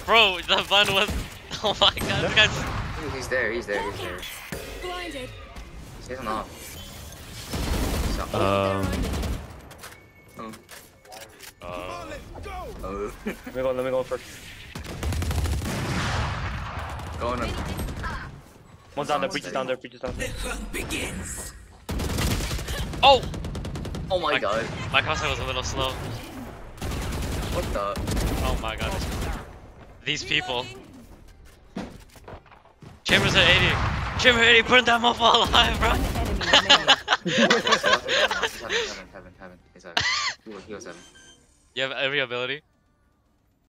Bro, the bun was. Oh my god, this guy's. He's there. Blinded. He's on off. Oh. Let me go first. Going up. One's down there, breach is down there. Oh! Oh my god. My crosshair was a little slow. What the? Oh my god. These people. Chambers at 80. Chamber 80, burn that motherfucker alive, bro. Heaven. He was 7. You have every ability.